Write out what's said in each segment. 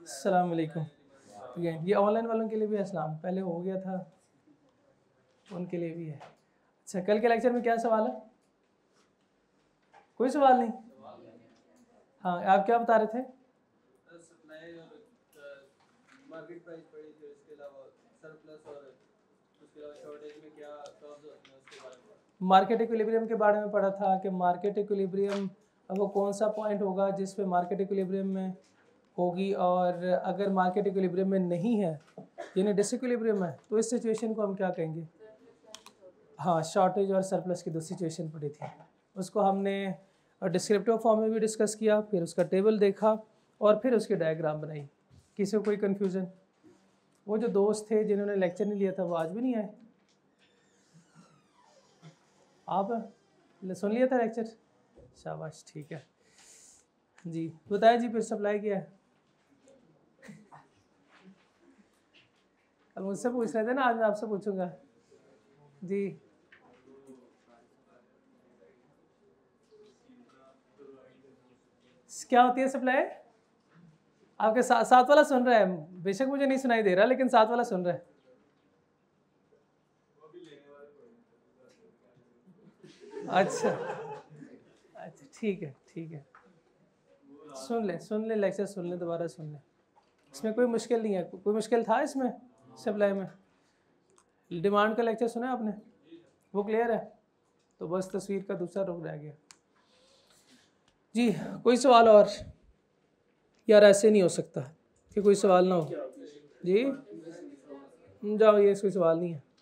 अस्सलाम वालेकुम। ठीक है, ये ऑनलाइन वालों के लिए भी है सलाम, पहले हो गया था, उनके लिए भी है। अच्छा, कल के लेक्चर में क्या सवाल है? कोई सवाल नहीं? हाँ, आप क्या बता रहे थे? मार्केट प्राइस पड़ी थी, उसके अलावा सरप्लस और उसके अलावा शॉर्टेज में क्या कर्व्स होते हैं उसके बारे में। मार्केट इक्विलिब्रियम के बारे में पढ़ा था कि मार्केट इक्विलिब्रियम वो कौन सा पॉइंट होगा जिस पे मार्केट इक्विलिब्रियम में होगी, और अगर मार्केट इक्विलिब्रियम में नहीं है यानी डिसइक्विलिब्रियम है तो इस सिचुएशन को हम क्या कहेंगे? हाँ, शॉर्टेज और सरप्लस की दो सिचुएशन पड़ी थी, उसको हमने डिस्क्रिप्टिव फॉर्म में भी डिस्कस किया, फिर उसका टेबल देखा और फिर उसकी डायग्राम बनाई। किसी को कोई कन्फ्यूज़न? वो जो दोस्त थे जिन्होंने लेक्चर नहीं लिया था वो आज भी नहीं आए? आप सुन लिया था लेक्चर? शाबाश, ठीक है जी। बताया जी, फिर सप्लाई किया है? अब मुझसे पूछ रहे थे ना, आज मैं आपसे पूछूंगा जी। क्या होती है सप्लाई? आपके साथ वाला सुन रहा है, बेशक मुझे नहीं सुनाई दे रहा लेकिन साथ वाला सुन रहा है। अच्छा अच्छा, ठीक है ठीक है, सुन ले लेक्चर सुन ले, दोबारा सुन ले, इसमें कोई मुश्किल नहीं है। कोई मुश्किल था इसमें सप्लाई में? डिमांड का लेक्चर सुना है आपने? वो क्लियर है? तो बस तस्वीर का दूसरा रुख रह गया जी। कोई सवाल और? यार ऐसे नहीं हो सकता कि कोई सवाल ना हो जी। जाओ, ये कोई सवाल नहीं है।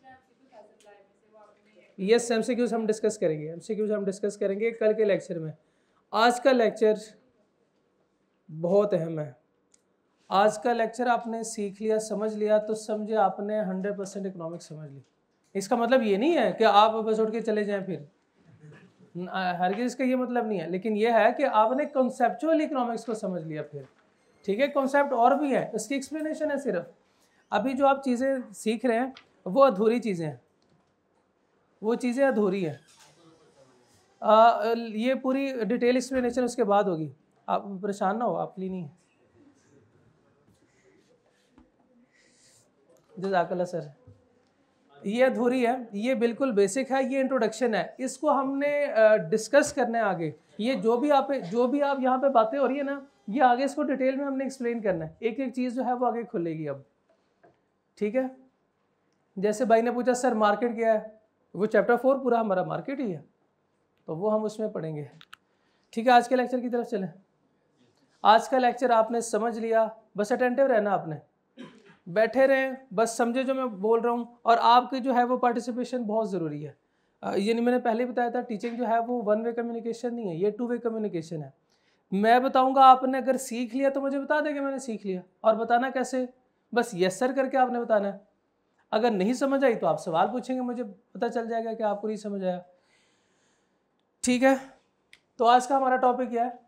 यस, एमसीक्यूज हम डिस्कस करेंगे, एमसीक्यूज हम डिस्कस करेंगे कल के लेक्चर में। आज का लेक्चर बहुत अहम है। आज का लेक्चर आपने सीख लिया, समझ लिया तो समझे आपने 100% इकोनॉमिक्स समझ ली। इसका मतलब ये नहीं है कि आप बस उठ के चले जाएं, फिर हरगिज़ का ये मतलब नहीं है, लेकिन ये है कि आपने कॉन्सेप्चुअल इकोनॉमिक्स को समझ लिया फिर। ठीक है, कॉन्सेप्ट और भी है, इसकी एक्सप्लेनेशन है सिर्फ। अभी जो आप चीज़ें सीख रहे हैं वो अधूरी चीज़ें हैं, वो चीज़ें अधूरी हैं। ये पूरी डिटेल एक्सप्लेनेशन उसके बाद होगी, आप परेशान ना हो, आपके लिए नहीं है। जज़ाकल्लाह सर, ये अधूरी है, ये बिल्कुल बेसिक है, ये इंट्रोडक्शन है, इसको हमने डिस्कस करना है आगे। ये जो भी आप यहाँ पे बातें हो रही है ना, ये आगे इसको डिटेल में हमने एक्सप्लेन करना है, एक एक चीज़ जो है वो आगे खुलेगी अब। ठीक है, जैसे भाई ने पूछा सर मार्केट क्या है, वो चैप्टर 4 पूरा हमारा मार्केट ही है, तो वो हम उसमें पढ़ेंगे। ठीक है, आज के लेक्चर की तरफ चलें। आज का लेक्चर आपने समझ लिया, बस अटेंटिव रहना, आपने बैठे रहें, बस समझे जो मैं बोल रहा हूँ, और आपकी जो है वो पार्टिसिपेशन बहुत ज़रूरी है। ये मैंने पहले बताया था, टीचिंग जो है वो 1 वे कम्युनिकेशन नहीं है, ये 2 वे कम्युनिकेशन है। मैं बताऊँगा, आपने अगर सीख लिया तो मुझे बता दें कि मैंने सीख लिया, और बताना कैसे? बस यस सर करके आपने बताना है। अगर नहीं समझ आई तो आप सवाल पूछेंगे, मुझे पता चल जाएगा कि आपको नहीं समझ आया। ठीक है, तो आज का हमारा टॉपिक क्या है?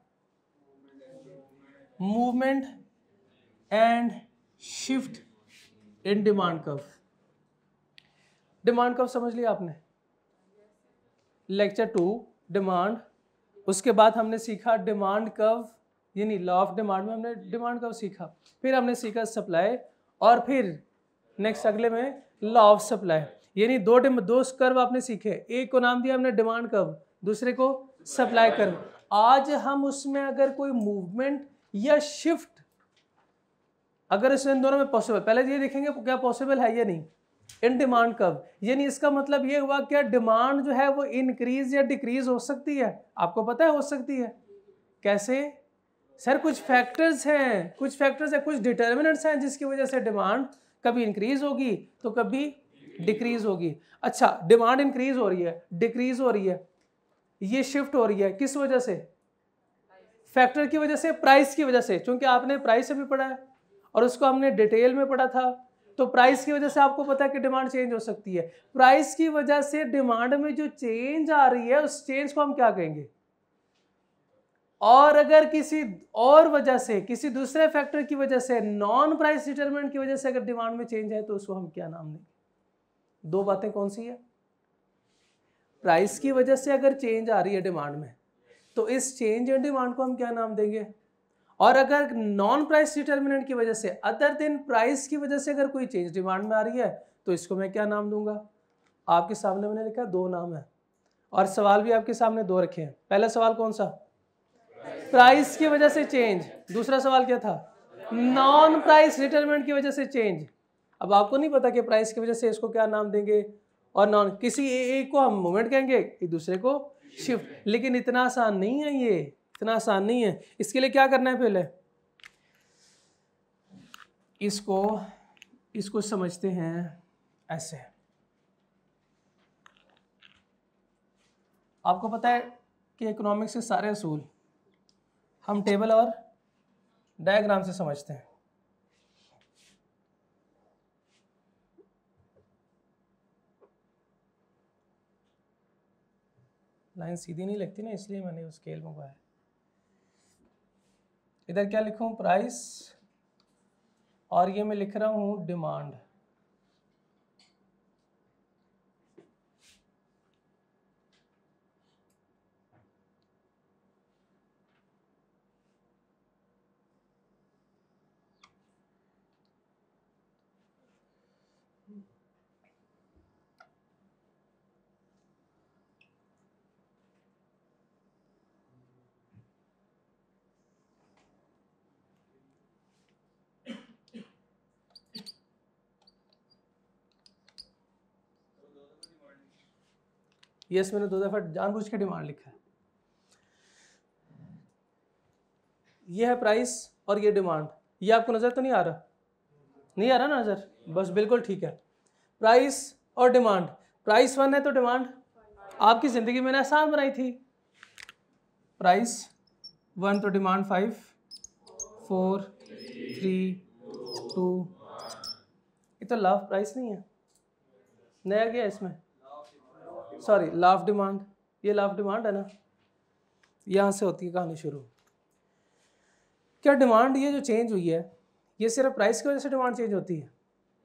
Movement and shift in demand curve. Demand curve समझ लिया आपने? लेक्चर 2 डिमांड, उसके बाद हमने सीखा डिमांड कर्व यानी लॉ ऑफ डिमांड में हमने डिमांड कर्व सीखा, फिर हमने सीखा सप्लाई, और फिर नेक्स्ट अगले में लॉ ऑफ सप्लाई, यानी दो कर्व आपने सीखे। एक को नाम दिया हमने डिमांड कर्व, दूसरे को सप्लाई कर्व। आज हम उसमें अगर कोई मूवमेंट या शिफ्ट अगर इसमें दोनों में पॉसिबल, पहले ये देखेंगे क्या पॉसिबल है या नहीं इन डिमांड कर्व। यानी इसका मतलब ये हुआ क्या डिमांड जो है वो इंक्रीज या डिक्रीज हो सकती है? आपको पता है हो सकती है कैसे? सर कुछ फैक्टर्स हैं, कुछ डिटर्मिनेंट्स हैं जिसकी वजह से डिमांड कभी इंक्रीज होगी तो कभी डिक्रीज होगी। अच्छा, डिमांड इंक्रीज हो रही है, डिक्रीज हो रही है, ये शिफ्ट हो रही है, किस वजह से? फैक्टर की वजह से, प्राइस की वजह से, क्योंकि आपने प्राइस अभी पढ़ा है और उसको हमने डिटेल में पढ़ा था, तो प्राइस की वजह से आपको पता है कि डिमांड चेंज हो सकती है। प्राइस की वजह से डिमांड में जो चेंज आ रही है उस चेंज को हम क्या कहेंगे? और अगर किसी और वजह से, किसी दूसरे फैक्टर की वजह से, नॉन प्राइस डिटरमिनेंट की वजह से अगर डिमांड में चेंज है तो उसको हम क्या नाम देंगे? दो बातें कौन सी है? प्राइस की वजह से अगर चेंज आ रही है डिमांड में तो इस चेंज इन डिमांड को हम क्या नाम देंगे? और अगर नॉन प्राइस डिटर्मिनेंट की वजह से, अदर देन प्राइस की वजह से अगर कोई चेंज डिमांड में आ रही है तो इसको मैं क्या नाम दूंगा? आपके सामने मैंने लिखा 2 नाम है और सवाल भी आपके सामने 2 रखे हैं। पहला सवाल कौन सा? प्राइस की वजह से चेंज। दूसरा सवाल क्या था? नॉन प्राइस डिटरमिनेंट की वजह से चेंज। अब आपको नहीं पता कि प्राइस की वजह से इसको क्या नाम देंगे और नॉन, किसी एक को हम मूवमेंट कहेंगे, एक दूसरे को शिफ्ट। लेकिन इतना आसान नहीं है, ये इतना आसान नहीं है। इसके लिए क्या करना है? पहले इसको समझते हैं ऐसे। आपको पता है कि इकोनॉमिक्स के सारे असूल हम टेबल और डायग्राम से समझते हैं। लाइन सीधी नहीं लगती ना, इसलिए मैंने वो स्केल मंगवाया। इधर क्या लिखूं? प्राइस, और ये मैं लिख रहा हूं डिमांड। यस, मैंने 2 दफा जानबूझ के डिमांड लिखा है। ये है प्राइस और ये डिमांड। ये आपको नजर तो नहीं आ रहा? नहीं आ रहा ना नजर? बस बिल्कुल ठीक है। प्राइस और डिमांड, प्राइस 1 है तो डिमांड आपकी जिंदगी मैंने आसान बनाई थी। प्राइस 1 तो डिमांड 5, 4, 3, 2। ये तो लाफ प्राइस नहीं है, नया क्या है इसमें? Sorry, law of demand. ये लाफ डिमांड है ना, यहाँ से होती है कहानी शुरू। क्या डिमांड ये जो चेंज हुई है ये सिर्फ प्राइस की वजह से डिमांड चेंज होती है?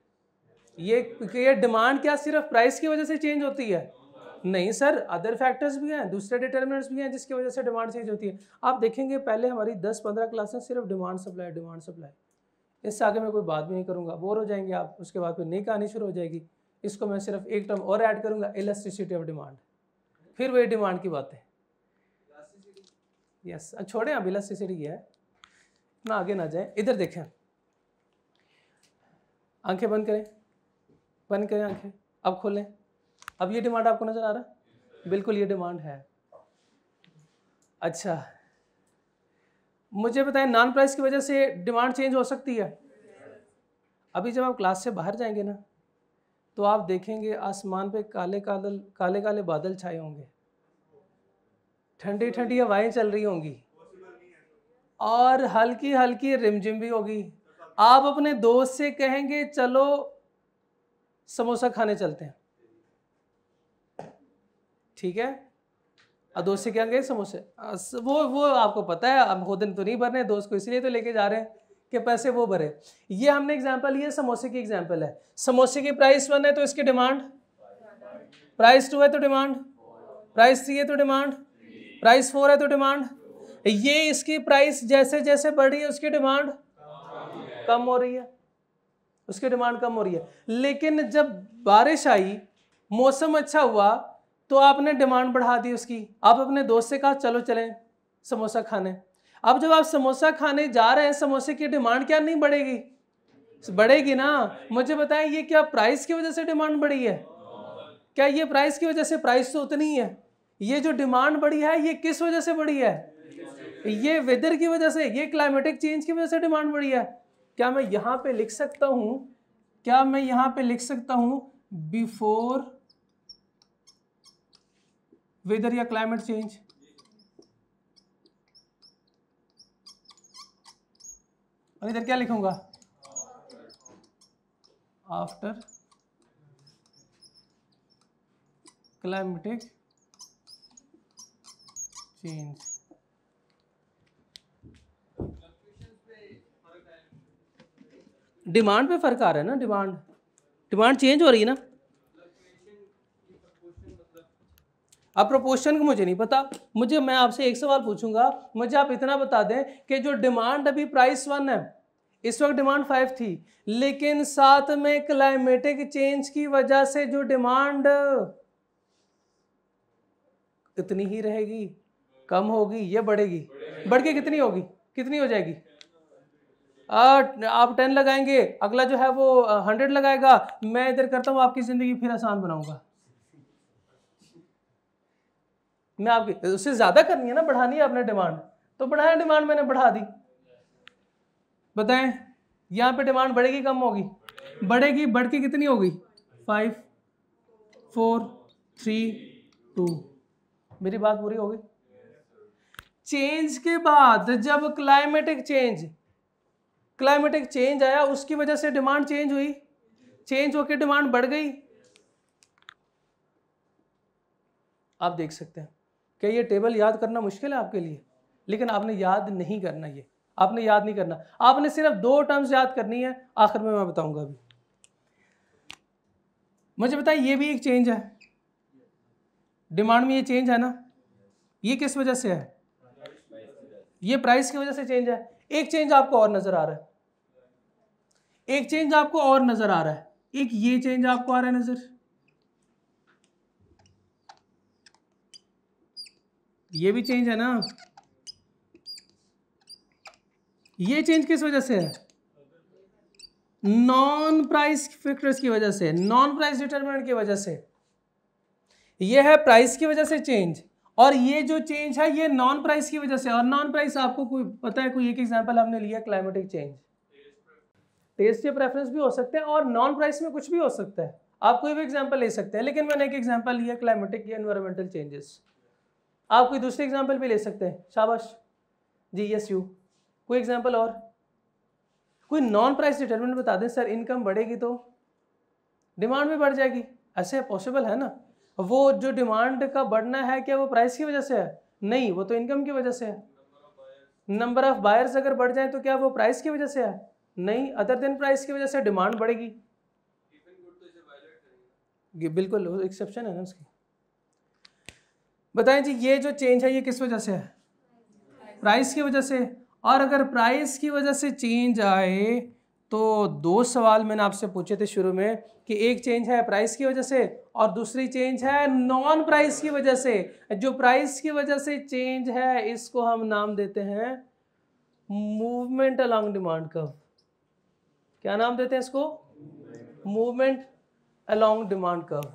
ये डिमांड क्या सिर्फ प्राइस की वजह से चेंज होती है? नहीं सर, अदर फैक्टर्स भी हैं, दूसरे डिटर्मिनेंट्स भी हैं जिसकी वजह से डिमांड चेंज होती है। आप देखेंगे पहले हमारी 10-15 क्लासें सिर्फ डिमांड सप्लाई, डिमांड सप्लाई। इससे आगे मैं कोई बात भी नहीं करूंगा, बोर हो जाएंगे आप। उसके बाद फिर नई कहानी शुरू हो जाएगी। इसको मैं सिर्फ एक टर्म और ऐड करूंगा, इलास्टिसिटी ऑफ डिमांड। फिर वही डिमांड की बातें। यस, छोड़ें अब इलास्टिसिटी है, इतना आगे ना जाए। इधर देखें, आंखें बंद करें, बंद करें आंखें, अब खोलें। अब ये डिमांड आपको नजर आ रहा है? बिल्कुल ये डिमांड है। अच्छा, मुझे बताएं, नॉन प्राइस की वजह से डिमांड चेंज हो सकती है? अभी जब आप क्लास से बाहर जाएंगे ना तो आप देखेंगे आसमान पे काले काले बादल छाए होंगे, ठंडी ठंडी हवाएं चल रही होंगी और हल्की हल्की रिमझिम भी होगी। आप अपने दोस्त से कहेंगे चलो समोसा खाने चलते हैं, ठीक है? और दोस्त से क्या कहेंगे? समोसे। वो आपको पता है अब खुद तो नहीं भरने, दोस्त को इसलिए तो लेके जा रहे हैं कि पैसे वो भरे। ये हमने एग्जांपल लिया, समोसे की एग्जांपल है। समोसे की प्राइस 1 है तो इसकी डिमांड, प्राइस 2 है तो डिमांड, प्राइस 3 है तो डिमांड, प्राइस 4 है तो डिमांड। ये इसकी प्राइस जैसे जैसे बढ़ रही है उसकी डिमांड कम हो रही है, उसकी डिमांड कम हो रही है। लेकिन जब बारिश आई, मौसम अच्छा हुआ, तो आपने डिमांड बढ़ा दी उसकी। आप अपने दोस्त से कहा चलो चलें समोसा खाने। अब जब आप समोसा खाने जा रहे हैं, समोसे की डिमांड क्या नहीं बढ़ेगी? बढ़ेगी ना। मुझे बताएं, ये क्या प्राइस की वजह से डिमांड बढ़ी है? क्या ये प्राइस की वजह से? प्राइस तो उतनी ही है। ये जो डिमांड बढ़ी है ये किस वजह से बढ़ी है? ये वेदर की वजह से, ये क्लाइमेटिक चेंज की वजह से डिमांड बढ़ी है। क्या मैं यहां पे लिख सकता हूं, क्या मैं यहां पे लिख सकता हूं बिफोर वेदर या क्लाइमेट चेंज? और इधर क्या लिखूंगा? After climatic change. डिमांड पे फर्क आ रहा है ना, डिमांड चेंज हो रही है ना। अब प्रोपोर्शन को मुझे नहीं पता, मैं आपसे एक सवाल पूछूंगा, मुझे आप इतना बता दें कि जो डिमांड अभी प्राइस 1 है, इस वक्त डिमांड 5 थी, लेकिन साथ में क्लाइमेटिक चेंज की वजह से जो डिमांड इतनी ही रहेगी, कम होगी या बढ़ेगी? बढ़ के कितनी होगी, कितनी हो जाएगी? आप 10 लगाएंगे, अगला जो है वो 100 लगाएगा। मैं इधर करता हूँ, आपकी जिंदगी फिर आसान बनाऊंगा। मैं आपकी उससे ज्यादा करनी है ना, बढ़ानी है आपने डिमांड, तो बढ़ाया डिमांड, मैंने बढ़ा दी। बताएं यहाँ पे डिमांड बढ़ेगी कम होगी? बढ़ेगी। बढ़ के कितनी होगी? 5 4 3 2। मेरी बात पूरी होगी? चेंज के बाद जब क्लाइमेटिक चेंज आया, उसकी वजह से डिमांड चेंज हुई, चेंज होकर डिमांड बढ़ गई। आप देख सकते हैं कि ये टेबल याद करना मुश्किल है आपके लिए, लेकिन आपने याद नहीं करना, ये आपने याद नहीं करना, आपने सिर्फ 2 टर्म्स याद करनी है, आखिर में मैं बताऊंगा अभी। मुझे बताइए, ये भी एक चेंज है, डिमांड में ये चेंज है ना, ये किस वजह से है? ये प्राइस की वजह से चेंज है। एक चेंज आपको और नजर आ रहा है, एक चेंज आपको और नजर आ रहा है, एक ये चेंज आपको आ रहा है नजर, ये भी चेंज है ना। ये चेंज किस वजह से है? नॉन प्राइस फैक्टर्स की वजह से, नॉन प्राइस डिटरमिनेंट की वजह से। ये है प्राइस की वजह से चेंज, और ये जो चेंज है ये नॉन प्राइस की वजह से। और नॉन प्राइस आपको कोई पता है? कोई एक एग्जांपल हमने लिया, क्लाइमेटिक चेंज। टेस्ट या प्रेफरेंस भी हो सकते हैं, और नॉन प्राइस में कुछ भी हो सकता है, आप कोई भी एग्जांपल ले सकते हैं, लेकिन मैंने एक एग्जांपल लिया क्लाइमेटिक या एनवायरमेंटल चेंजेस। आप कोई दूसरे एग्जांपल भी ले सकते हैं, शाबाश जी, यस यू। कोई एग्जांपल और, कोई नॉन प्राइस डिटरमिनेंट बता दें। सर इनकम बढ़ेगी तो डिमांड भी बढ़ जाएगी, ऐसे पॉसिबल है ना? वो जो डिमांड का बढ़ना है, क्या वो प्राइस की वजह से है? नहीं, वो तो इनकम की वजह से है। नंबर ऑफ बायर्स अगर बढ़ जाए तो क्या वो प्राइस की वजह से है? नहीं, अदर देन प्राइस की वजह से डिमांड बढ़ेगी। बिल्कुल एक्सेप्शन है ना उसकी। बताएं जी, ये जो चेंज है ये किस वजह से है? प्राइस की वजह से। और अगर प्राइस की वजह से चेंज आए तो 2 सवाल मैंने आपसे पूछे थे शुरू में, कि एक चेंज है प्राइस की वजह से और दूसरी चेंज है नॉन प्राइस की वजह से। जो प्राइस की वजह से चेंज है इसको हम नाम देते हैं मूवमेंट अलोंग डिमांड कर्व। क्या नाम देते हैं इसको? Movement along demand curve,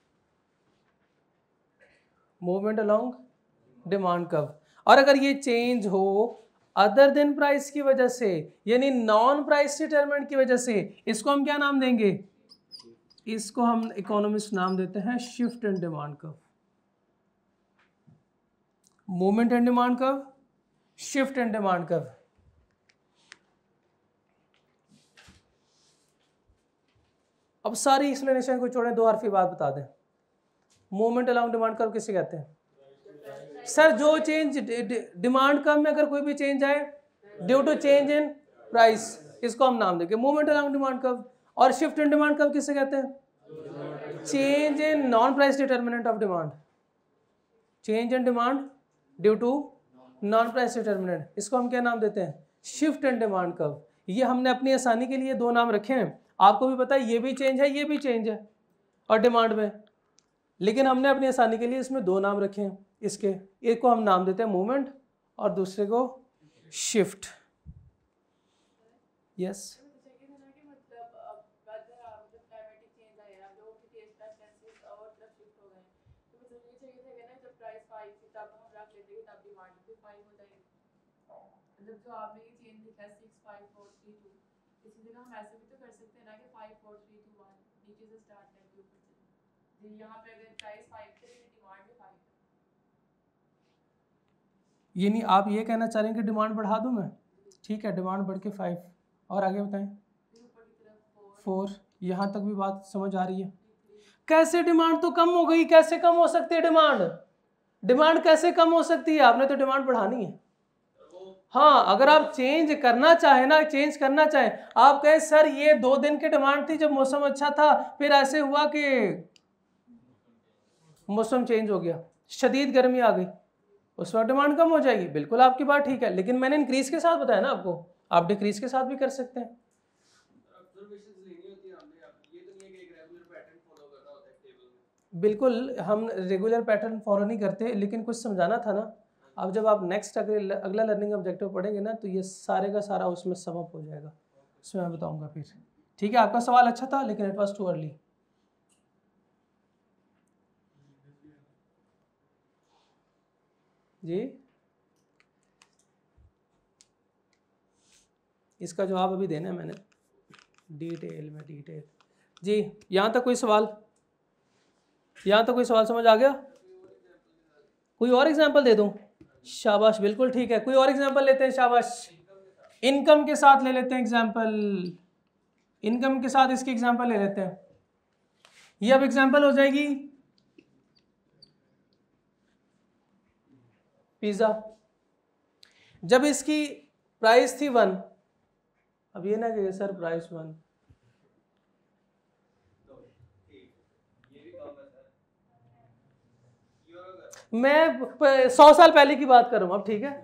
movement along demand curve. और अगर ये चेंज हो अदर देन प्राइस की वजह से, यानी नॉन प्राइस डिटरमिनेंट की वजह से, इसको हम क्या नाम देंगे? इसको हम इकोनॉमिस्ट नाम देते हैं shift in demand curve. Movement in demand curve, shift in demand curve. अब सारी एक्सप्लेनेशन को छोड़ें, 2 हरफी बात बता दें। मूवमेंट अलोंग डिमांड कर्व किसे कहते हैं? सर जो चेंज डिमांड कर्व में अगर कोई भी चेंज आए due to change in price, इसको हम नाम देंगे मूवमेंट अलोंग डिमांड कर्व। और शिफ्ट इन डिमांड कर्व किसे कहते हैं? Change in non price determinant of demand, change in demand due to non price determinant, इसको हम क्या नाम देते हैं? Shift in demand curve. ये हमने अपनी आसानी के लिए 2 नाम रखे हैं, आपको भी पता है ये भी चेंज है, ये भी चेंज है और डिमांड में, लेकिन हमने अपनी आसानी के लिए इसमें 2 नाम रखे हैं। इसके एक को हम नाम देते हैं मूवमेंट और दूसरे को शिफ्ट। यस जो आपने ये चेंज लिखा है 6 5 4 3 2, इसी जगह हम ऐसे भी तो कर सकते हैं ना कि 5 4 3 2 1 नीचे से स्टार्ट करके ऊपर चले। यहाँ पे अगर प्राइस 5 थे तो डिमांड भी 5 है। ये नहीं, आप ये कहना चाह रहे हैं कि डिमांड बढ़ा दूं मैं? ठीक है, डिमांड बढ़ के 5, और आगे बताएं? 4। यहाँ तक भी बात समझ आ रही है? कैसे डिमांड तो कम हो गई, कैसे कम हो सकती है डिमांड? डिमांड कैसे कम हो सकती है? आपने तो डिमांड बढ़ानी है। हाँ, अगर आप चेंज करना चाहें ना, चेंज करना चाहें, आप कहें सर ये 2 दिन की डिमांड थी जब मौसम अच्छा था, फिर ऐसे हुआ कि मौसम चेंज हो गया, शदीद गर्मी आ गई, उस वक्त डिमांड कम हो जाएगी। बिल्कुल आपकी बात ठीक है, लेकिन मैंने इंक्रीज के साथ बताया ना आपको, आप डिक्रीज के साथ भी कर सकते हैं। बिल्कुल हम रेगुलर पैटर्न फॉलो नहीं करते, लेकिन कुछ समझाना था ना। अब जब आप नेक्स्ट अगला लर्निंग ऑब्जेक्टिव पढ़ेंगे ना, तो ये सारे का सारा उसमें समअप हो जाएगा, उसमें मैं बताऊंगा फिर। ठीक है, आपका सवाल अच्छा था, लेकिन इट वाज टू अर्ली। जी, इसका जवाब अभी देना है मैंने डिटेल में, डिटेल। जी, यहाँ तक कोई सवाल? यहाँ तक कोई सवाल समझ आ गया? कोई और एग्जांपल दे दूँ? शाबाश, बिल्कुल ठीक है, कोई और एग्जांपल लेते हैं। शाबाश, इनकम के साथ ले लेते हैं एग्जांपल, इनकम के साथ इसकी एग्जांपल ले लेते हैं। ये अब एग्जांपल हो जाएगी पिज़्ज़ा। जब इसकी प्राइस थी 1, अब ये ना कि सर प्राइस 1, मैं 100 साल पहले की बात करूँ अब, ठीक है।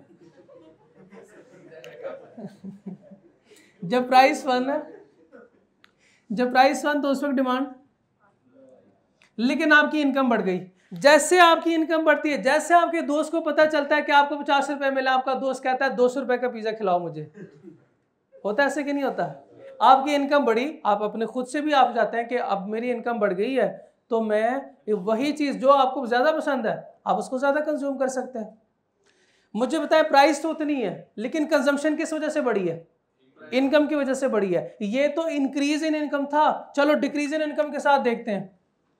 जब प्राइस 1 है, जब प्राइस 1 तो उस वक्त डिमांड, लेकिन आपकी इनकम बढ़ गई। जैसे आपकी इनकम बढ़ती है, जैसे आपके दोस्त को पता चलता है कि आपको 50 रुपए मिला, आपका दोस्त कहता है 200 रुपए का पिज्जा खिलाओ मुझे, होता है ऐसे कि नहीं होता? आपकी इनकम बढ़ी, आप अपने खुद से भी आप चाहते हैं कि अब मेरी इनकम बढ़ गई है, तो मैं वही चीज जो आपको ज्यादा पसंद है आप उसको ज्यादा कंज्यूम कर सकते हैं। मुझे बताएं, प्राइस तो उतनी है, लेकिन कंजम्पशन किस वजह से बढ़ी है? इनकम की वजह से बढ़ी है। ये तो इंक्रीज इन इनकम था। चलो डिक्रीज इन इनकम के साथ देखते हैं।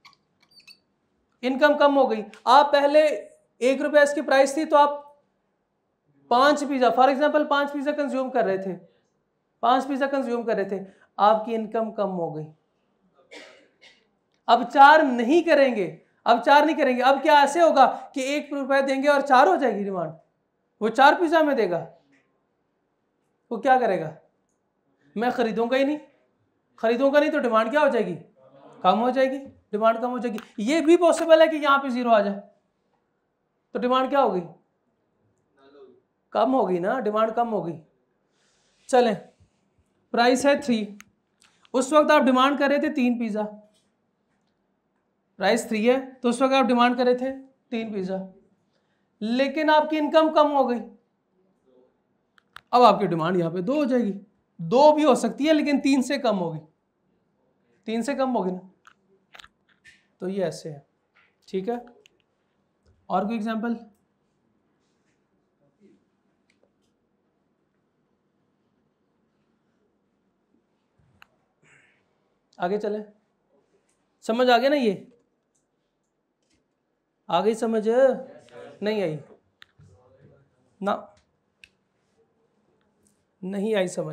इनकम कम हो गई, आप पहले 1 रुपया इसकी प्राइस थी, तो आप 5 pizza, for example 5 pizza consume कर रहे थे, 5 पिज्जा कंज्यूम कर रहे थे, आपकी इनकम कम हो गई। अब 4 नहीं करेंगे, अब 4 नहीं करेंगे। अब क्या ऐसे होगा कि 1 रुपया देंगे और 4 हो जाएगी डिमांड? वो 4 पिज्जा में देगा, वो क्या करेगा? मैं खरीदूंगा ही नहीं, खरीदूंगा नहीं तो डिमांड क्या हो जाएगी? कम हो जाएगी, डिमांड कम हो जाएगी। ये भी पॉसिबल है कि यहां पे 0 आ जाए, तो डिमांड क्या होगी? कम होगी ना, डिमांड कम होगी। चलें, प्राइस है 3, उस वक्त आप डिमांड कर रहे थे 3 पिज्जा। प्राइस 3 है तो उस वक्त आप डिमांड कर रहे थे 3 पिज्जा, लेकिन आपकी इनकम कम हो गई। अब आपकी डिमांड यहाँ पे 2 हो जाएगी। 2 भी हो सकती है, लेकिन 3 से कम होगी, 3 से कम होगी ना। तो ये ऐसे है, ठीक है। और कोई एग्जांपल? आगे चलें, समझ आ गया ना? ये आ गई समझ? नहीं आई ना, नहीं आई समझ।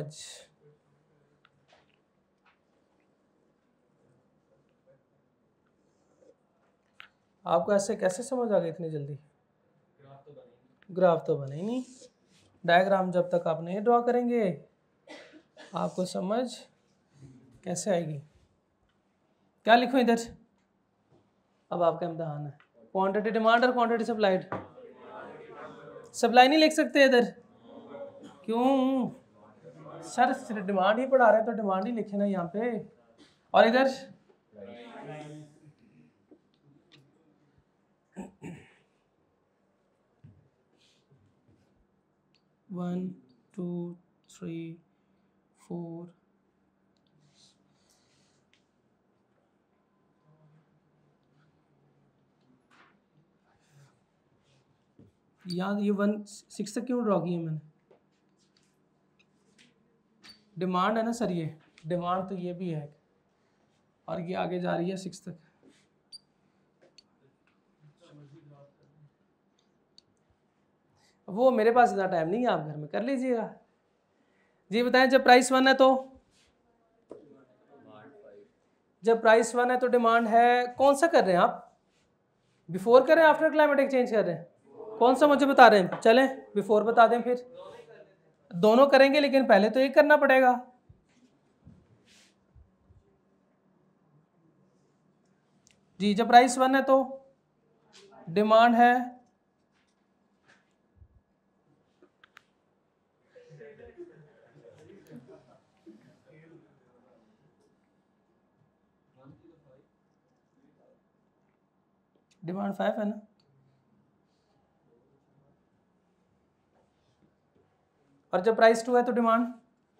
आपको ऐसे कैसे समझ आ गई इतनी जल्दी? ग्राफ तो बने ही नहीं। डायग्राम जब तक आप नहीं ड्रॉ करेंगे आपको समझ कैसे आएगी? क्या लिखूं इधर? अब आपका इम्तिहान है। क्वांटिटी डिमांड और क्वांटिटी सप्लाइड। सप्लाई नहीं लिख सकते इधर? क्यों सर? सिर्फ डिमांड ही पढ़ा रहे हैं तो डिमांड ही लिखे ना यहाँ पे। और इधर 1 2 3 4 यहाँ ये 1 6 तक क्यों ड्रॉ किया मैंने? डिमांड है ना सर, ये डिमांड तो ये भी है, और ये आगे जा रही है 6 तक। वो मेरे पास इतना टाइम नहीं है, आप घर में कर लीजिएगा। जी बताएं, जब प्राइस 1 है तो, जब प्राइस 1 है तो डिमांड है, कौन सा कर रहे हैं आप? बिफोर कर रहे हैं, आफ्टर क्लाइमेटिक चेंज कर रहे हैं? कौन सा मुझे बता रहे हैं? चलें बिफोर बता दें, फिर दोनों करेंगे, लेकिन पहले तो एक करना पड़ेगा। जी जब प्राइस 1 है तो डिमांड है डिमांड 5 है ना, और जब प्राइस 2 है तो डिमांड